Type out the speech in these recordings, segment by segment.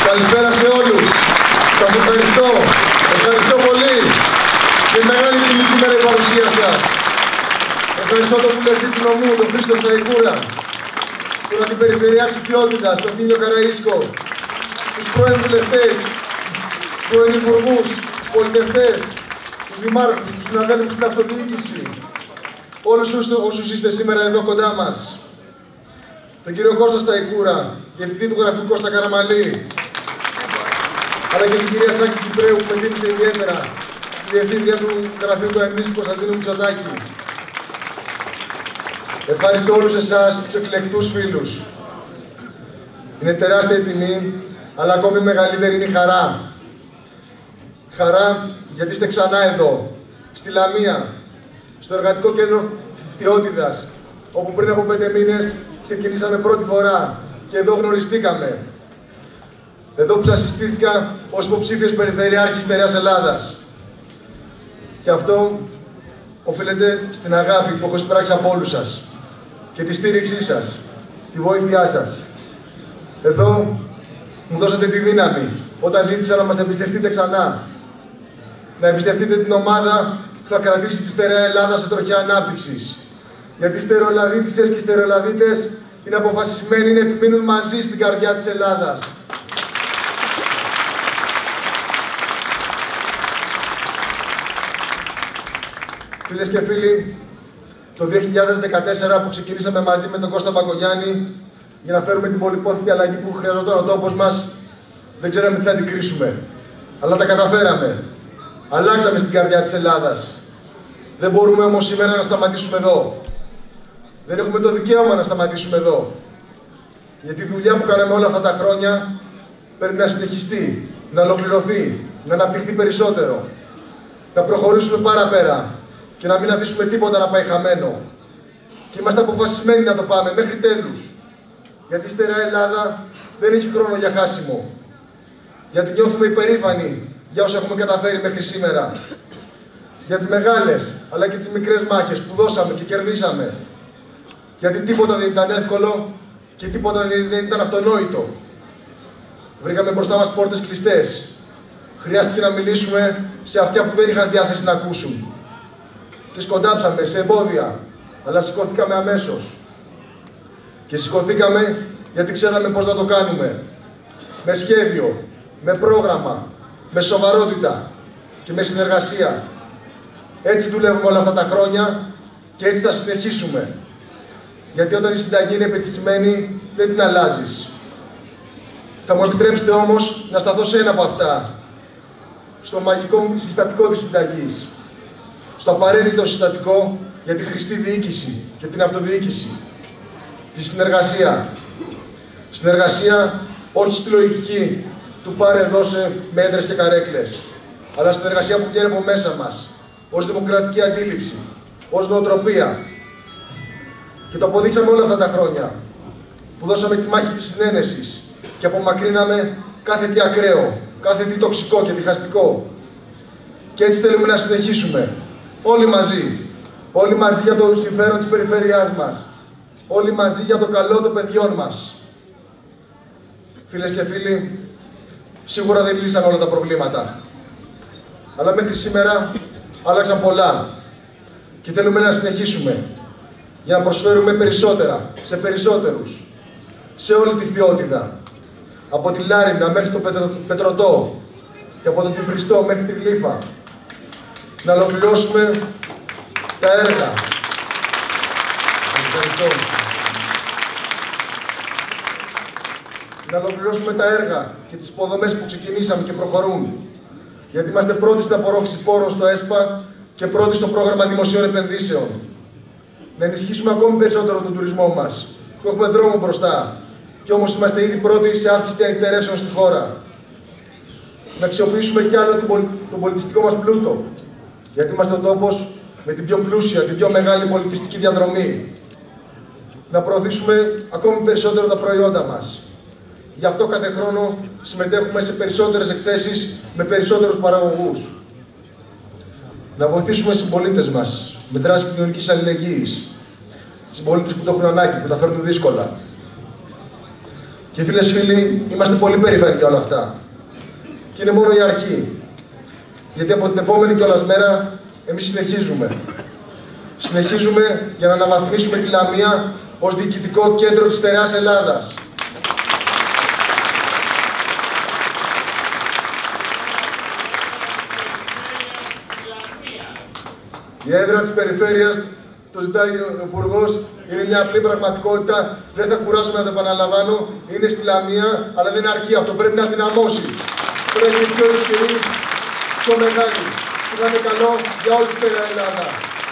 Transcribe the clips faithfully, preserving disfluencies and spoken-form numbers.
Καλησπέρα σε όλους. Σας ευχαριστώ. Ευχαριστώ πολύ. Και μεγάλη τιμή σήμερα η παρουσία σας. Ευχαριστώ τον βουλευτή του νομού, τον Χρήστο Σταϊκούρα, τον αντιπεριφερειάρχη Ποιότητας, τον Τίνιο Καραΐσκο, τους πρώην βουλευτές, τους πρώην υπουργούς, τους πολιτευτές, τους δημάρχους, τους συναδέλφους στην αυτοδιοίκηση, όλους όσους είστε σήμερα εδώ κοντά μας. Τον κύριο Κώστα Σταϊκούρα, διευθυντή του γραφείου Κώστα Καραμαλή, αλλά και την κυρία Στάκη Κυπρέου που με τίμησε ιδιαίτερα, τη διευθύντρια του γραφείου του Εμμύσκου Κωνσταντίνου Μητσοτάκη. Ευχαριστώ όλους εσάς, τους εκλεκτούς φίλους. Είναι τεράστια η τιμή, αλλά ακόμη μεγαλύτερη είναι η χαρά. Χαρά γιατί είστε ξανά εδώ, στη Λαμία, στο Εργατικό Κέντρο Ποιότητας, όπου πριν από πέντε μήνες ξεκινήσαμε πρώτη φορά και εδώ γνωριστήκαμε. Εδώ που σας συστήθηκα ως υποψήφιος Περιφερειάρχης Στερεάς Ελλάδας. Και αυτό οφείλεται στην αγάπη που έχω εισπράξει από όλους σας και τη στήριξή σας, τη βοήθειά σας. Εδώ μου δώσατε τη δύναμη όταν ζήτησα να μας εμπιστευτείτε ξανά. Να εμπιστευτείτε την ομάδα που θα κρατήσει τη Στερεά Ελλάδα σε τροχιά ανάπτυξης. Γιατί οι στερεοελαδίτισσες και οι στερεοελαδίτες είναι αποφασισμένοι να επιμείνουν μαζί στην καρδιά της Ελλάδας. Φίλες και φίλοι, το δύο χιλιάδες δεκατέσσερα που ξεκινήσαμε μαζί με τον Κώστα Μπακογιάννη για να φέρουμε την πολυπόθητη αλλαγή που χρειαζόταν ο τόπος μας, δεν ξέραμε τι θα την κρίσουμε. Αλλά τα καταφέραμε. Αλλάξαμε στην καρδιά της Ελλάδας. Δεν μπορούμε όμως σήμερα να σταματήσουμε εδώ. Δεν έχουμε το δικαίωμα να σταματήσουμε εδώ. Γιατί η δουλειά που κάναμε όλα αυτά τα χρόνια πρέπει να συνεχιστεί, να ολοκληρωθεί, να αναπτυχθεί περισσότερο. Να προχωρήσουμε παραπέρα και να μην αφήσουμε τίποτα να πάει χαμένο. Και είμαστε αποφασισμένοι να το πάμε μέχρι τέλους. Γιατί η Στερεά Ελλάδα δεν έχει χρόνο για χάσιμο. Γιατί νιώθουμε υπερήφανοι για όσα έχουμε καταφέρει μέχρι σήμερα. Για τις μεγάλες αλλά και τις μικρές μάχες που δώσαμε και κερδίσαμε. Γιατί τίποτα δεν ήταν εύκολο και τίποτα δεν ήταν αυτονόητο. Βρήκαμε μπροστά μας πόρτες κλειστές. Χρειάστηκε να μιλήσουμε σε αυτιά που δεν είχαν διάθεση να ακούσουν. Και σκοντάψαμε σε εμπόδια, αλλά σηκωθήκαμε αμέσως. Και σηκωθήκαμε γιατί ξέραμε πώς να το κάνουμε. Με σχέδιο, με πρόγραμμα, με σοβαρότητα και με συνεργασία. Έτσι δουλεύουμε όλα αυτά τα χρόνια και έτσι θα συνεχίσουμε. Γιατί όταν η συνταγή είναι πετυχημένη, δεν την αλλάζεις. Θα μου επιτρέψετε όμως να σταθώ σε ένα από αυτά. Στο μαγικό συστατικό της συνταγής. Στο απαραίτητο συστατικό για τη χρηστή διοίκηση και την αυτοδιοίκηση. Τη συνεργασία. Συνεργασία όχι στη λογική του πάρε δώσε με έδρες και καρέκλες. Αλλά συνεργασία που βγαίνει από μέσα μας. Ως δημοκρατική αντίληψη. Ως νοοτροπία. Και το αποδείξαμε όλα αυτά τα χρόνια. Που δώσαμε τη μάχη της συνένεσης και απομακρύναμε κάθε τι ακραίο, κάθε τι τοξικό και διχαστικό. Και έτσι θέλουμε να συνεχίσουμε. Όλοι μαζί. Όλοι μαζί για το συμφέρον της περιφέρειάς μας. Όλοι μαζί για το καλό των παιδιών μας. Φίλες και φίλοι, σίγουρα δεν λύσαν όλα τα προβλήματα. Αλλά μέχρι σήμερα άλλαξαν πολλά. Και θέλουμε να συνεχίσουμε. Για να προσφέρουμε περισσότερα, σε περισσότερους. Σε όλη τη Φθιώτιδα. Από τη Λάριννα μέχρι το Πετρωτό. Και από τον Τυφριστό μέχρι τη Γλύφα. Να ολοκληρώσουμε τα έργα. Ευχαριστώ. Να ολοκληρώσουμε τα έργα και τις υποδομές που ξεκινήσαμε και προχωρούν. Γιατί είμαστε πρώτοι στην απορρόφηση πόρων στο ΕΣΠΑ και πρώτοι στο πρόγραμμα δημοσίων επενδύσεων. Να ενισχύσουμε ακόμη περισσότερο τον τουρισμό μας, που έχουμε δρόμο μπροστά. Και όμως είμαστε ήδη πρώτοι σε αύξηση διανυκτερεύσεων στη χώρα. Να αξιοποιήσουμε κι άλλο τον πολιτιστικό μας πλούτο. Γιατί είμαστε ο τόπος με την πιο πλούσια, την πιο μεγάλη πολιτιστική διαδρομή. Να προωθήσουμε ακόμη περισσότερο τα προϊόντα μας. Γι' αυτό κάθε χρόνο συμμετέχουμε σε περισσότερες εκθέσεις με περισσότερους παραγωγούς. Να βοηθήσουμε τους συμπολίτες μας με δράσεις κοινωνικής αλληλεγγύης. Συμπολίτες που το έχουν ανάγκη, που τα φέρνουν δύσκολα. Και φίλες φίλοι, είμαστε πολύ περήφανοι για όλα αυτά. Και είναι μόνο η αρχή. Γιατί από την επόμενη κιόλας μέρα, εμείς συνεχίζουμε. Συνεχίζουμε για να αναβαθμίσουμε τη Λαμία ως διοικητικό κέντρο της στερεάς Ελλάδας. Η έδρα της περιφέρειας, το ζητάει ο Υπουργός, είναι μια απλή πραγματικότητα. Δεν θα κουράσουμε να το επαναλαμβάνω. Είναι στη Λαμία, αλλά δεν αρκεί αυτό. Πρέπει να δυναμώσει. Πρέπει να είναι πιο ισχυρή, πιο μεγάλη. Και να είναι καλό για όλη τη στερεά Ελλάδα.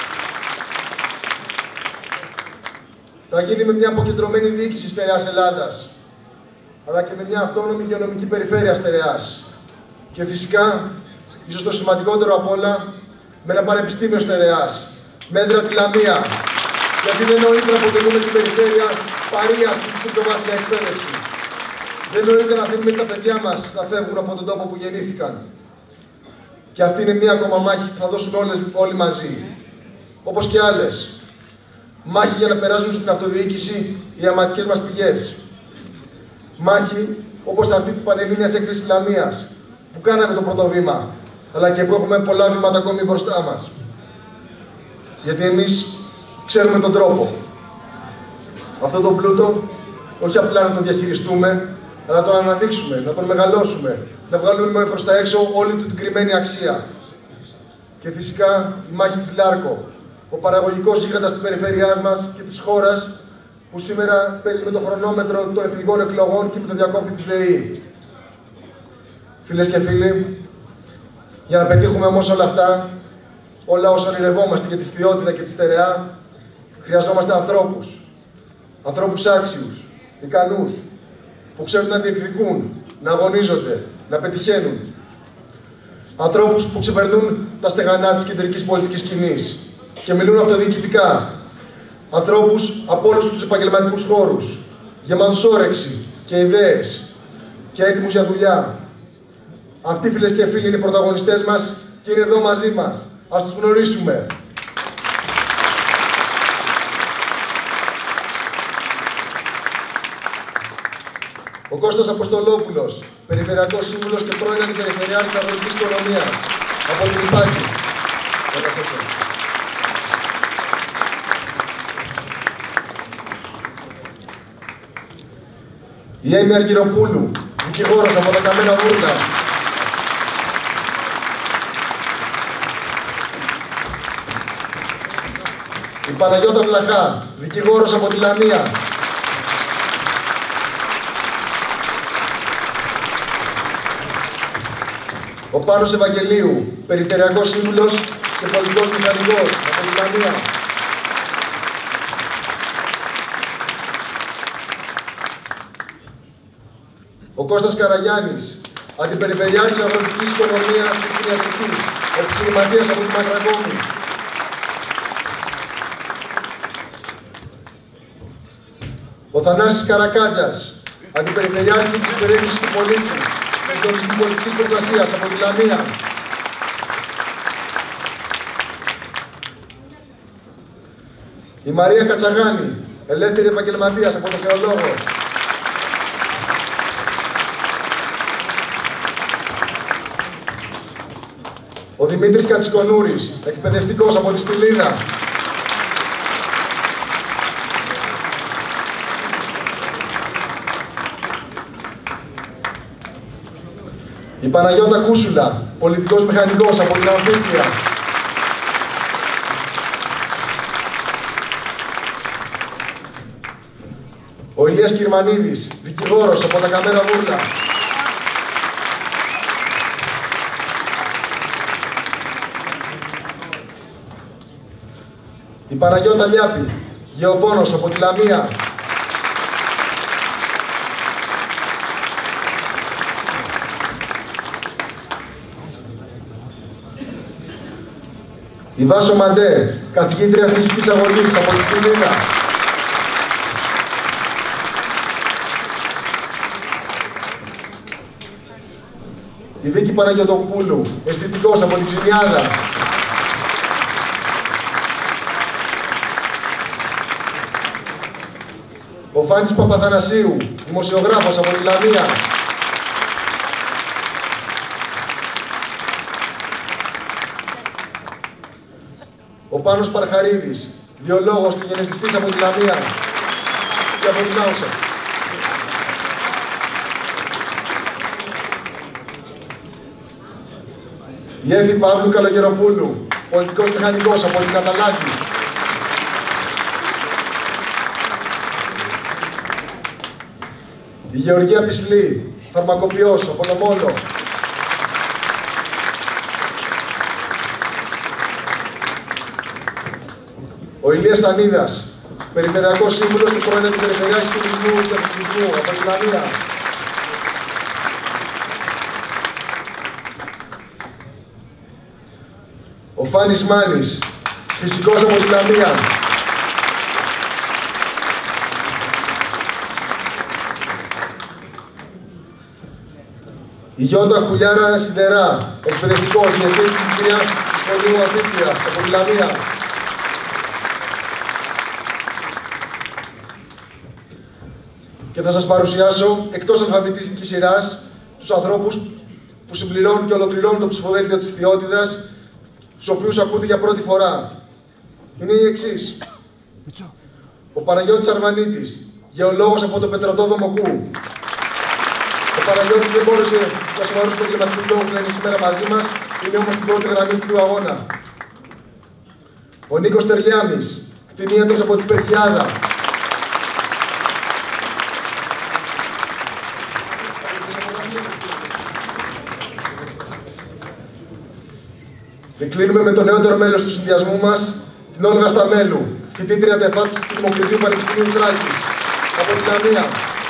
Θα γίνει με μια αποκεντρωμένη διοίκηση στερεάς Ελλάδας, αλλά και με μια αυτόνομη υγειονομική περιφέρεια στερεάς. Και φυσικά, ίσως το σημαντικότερο απ' όλα, με ένα πανεπιστήμιο στερεάς, με έδρα τη Λαμία. Γιατί δεν νοείται να αποτελούμε την περιφέρεια παρεία στην πρωτοβάθμια εκπαίδευση. Δεν νοείται να αφήνουμε τα παιδιά μας να φεύγουν από τον τόπο που γεννήθηκαν. Και αυτή είναι μία ακόμα μάχη που θα δώσουμε όλες, όλοι μαζί. Όπως και άλλες. Μάχη για να περάσουν στην αυτοδιοίκηση οι αματικές μας πηγές. Μάχη όπως αυτή της Πανελλήνιας Έκθεσης Λαμίας, που κάναμε το πρώτο βήμα, αλλά και που έχουμε πολλά βήματα ακόμη μπροστά μας. Γιατί εμείς ξέρουμε τον τρόπο. Αυτό το πλούτο, όχι απλά να τον διαχειριστούμε, αλλά να τον αναδείξουμε, να τον μεγαλώσουμε, να βγάλουμε προς τα έξω όλη του την κρυμμένη αξία. Και φυσικά η μάχη της Λάρκο, ο παραγωγικός γίγαντας της περιφέρειάς μας και της χώρας, που σήμερα παίζει με το χρονόμετρο των εθνικών εκλογών και με το διακόπτη της ΔΕΗ. Φίλες και φίλοι, για να πετύχουμε όμως όλα αυτά, όλα όσα ονειρευόμαστε για τη φθιότητα και τη στερεά, χρειαζόμαστε ανθρώπους. Ανθρώπους άξιους, ικανούς, που ξέρουν να διεκδικούν, να αγωνίζονται, να πετυχαίνουν. Ανθρώπους που ξεπερνούν τα στεγανά της κεντρικής πολιτικής σκηνής και μιλούν αυτοδιοικητικά. Ανθρώπους από όλους τους επαγγελματικούς χώρους, γεμάτους όρεξη και ιδέες και έτοιμους για δουλειά. Αυτοί, φίλες και φίλοι, είναι οι πρωταγωνιστές μας και είναι εδώ μαζί μας. Ας τους γνωρίσουμε. Ο Κώστας Αποστολόπουλος, Περιφερειακός Σύμβουλος και πρώην Αντιπεριφερειάρχης Αγροτικής Οικονομίας, από την Ιππάκη. Η Έμι Αργυροπούλου, δικηγόρος από τα Καμένα Βούρνα. Η Παναγιώτα Βλαχά, δικηγόρος από τη Λαμία. Ο Πάνος Ευαγγελίου, Περιφερειακός Σύμβουλος και Πολιτικός Μηχανικός από τη Λαμία. Ο Κώστας Καραγιάννης, Αντιπεριφερειάρχης Αγροτικής Οικονομίας και Κτηνιατρικής, επιχειρηματίας από τη Μακρακόμη. Ο Θανάσης Καρακάτζας, Αντιπεριφερειάρχης της Υπηρέτησης του Πολίτη και της Πολιτικής Προστασίας από τη Λαμία. Η Μαρία Κατσαγάνη, ελεύθερη επαγγελματίας από το Θεολόγο. Ο Δημήτρης Κατσικονούρης, εκπαιδευτικός από τη Στυλίδα. Η Παναγιώτα Κούσουλα, πολιτικός μηχανικός από την Αμφίθεια. Ο Ηλίας Κυρμανίδης, δικηγόρος από τα Καμένα Βούρνα. Η Παναγιώτα Λιάπη, γεωπόνος από τη Λαμία. Η Βάσο Μαντέ, καθηγήτρια φυσικής αγωγής από τη Στυλίδα. Η Βίκη Παναγιωτοπούλου, αισθητικός από την Ξινιάδα. Ο Ο Φάνης Παπαθανασίου, δημοσιογράφος από τη Λαμία. Ο Πάνος Παρχαρίδης, βιολόγος και γενετιστής από τη Λαμία και από την Άουσα. Η Εύη Παύλου Καλογεροπούλου, πολιτικός μηχανικός από την Καταλάκη. Η Γεωργία Πισλή, φαρμακοποιός από το Μόλο. Ο Ηλίας Ανίδας, περιφερειακός σύμβουλος του πρώην Αντιπεριφερειάρχης του Τουρισμού και Αθλητισμού από την Λαμία. Ο Φάνης Μάνης, φυσικός από τη Λαμία. Η Γιώτα Χουλιάρα Σιδερά, εκπαιδευτικός, διευθυντής κυρία του Σχολείου Αθήτριας από τη Λαμία. Και θα σας παρουσιάσω, εκτός αλφαβητικής σειράς, τους ανθρώπους που συμπληρώνουν και ολοκληρώνουν το ψηφοδέλτιο της Θεότητας, τους οποίους ακούτε για πρώτη φορά. Είναι οι εξής. Ο Παναγιώτης Αρβανίτης, γεωλόγος από το Πετροτόδομο Κου. Ο Παναγιώτης δεν μπόρεσε για σοβαρούς προβληματικούς λόγους να είναι σήμερα μαζί μας, είναι όμως στην πρώτη γραμμή του αγώνα. Ο Νίκος Τερλιάμης, κτηνίατρος από τη Σπερχιάδα. Και κλείνουμε με το νεότερο μέλος του συνδυασμού μας, την Όλγα Σταμέλου, φοιτήτρια τεφάτου του Δημοκρατίου Πανεπιστημίου Θράκης, από την Λαμία.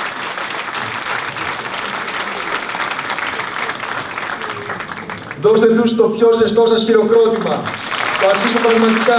Δώστε τους το πιο ζεστό σας χειροκρότημα. Το αξίζουν πραγματικά.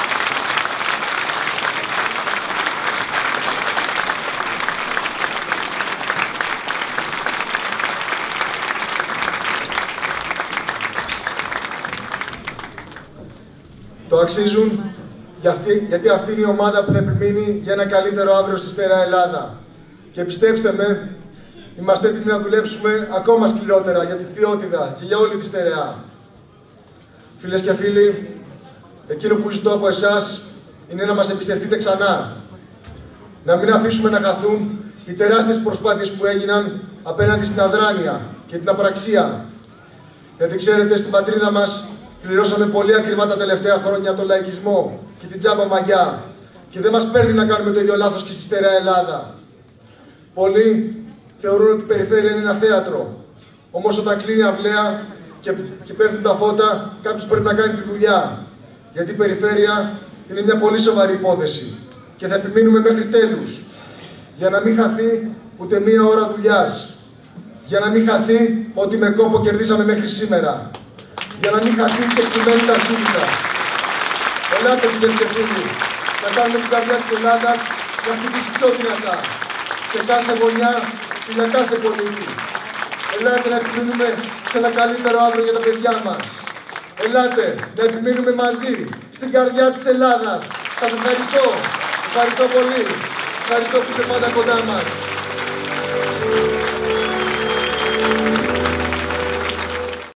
Το αξίζουν γιατί αυτή είναι η ομάδα που θα επιμείνει για ένα καλύτερο αύριο στη Στερεά Ελλάδα. Και πιστέψτε με, είμαστε έτοιμοι να δουλέψουμε ακόμα σκληρότερα για τη Θεότητα και για όλη τη Στερεά. Φίλες και φίλοι, εκείνο που ζητώ από εσάς είναι να μας εμπιστευτείτε ξανά. Να μην αφήσουμε να χαθούν οι τεράστιες προσπάθειες που έγιναν απέναντι στην αδράνεια και την απραξία. Γιατί ξέρετε, στην πατρίδα μας πληρώσαμε πολύ ακριβά τα τελευταία χρόνια τον λαϊκισμό και την τζάμπα μαγιά. Και δεν μας παίρνει να κάνουμε το ίδιο λάθος και στη Στερεά Ελλάδα. Πολλοί θεωρούν ότι η περιφέρεια είναι ένα θέατρο. Όμως όταν κλείνει η αυλαία και, και πέφτουν τα φώτα, κάποιος πρέπει να κάνει τη δουλειά. Γιατί η περιφέρεια είναι μια πολύ σοβαρή υπόθεση. Και θα επιμείνουμε μέχρι τέλους. Για να μην χαθεί ούτε μία ώρα δουλειάς. Για να μην χαθεί ότι με κόπο κερδίσαμε μέχρι σήμερα. Για να μην χαθεί και κειμένη ταχύτητα. Ελάτε, φίλες και φίλοι, να κάνουμε την καρδιά της Ελλάδας να χτυπήσει πιο δυνατά. Σε κάθε γωνιά και για κάθε πολίτη. Ελάτε να επιμείνουμε σε ένα καλύτερο αύριο για τα παιδιά μας. Ελάτε να επιμείνουμε μαζί στην καρδιά της Ελλάδας. Σας ευχαριστώ. Ευχαριστώ πολύ. Ευχαριστώ που είστε πάντα κοντά μας.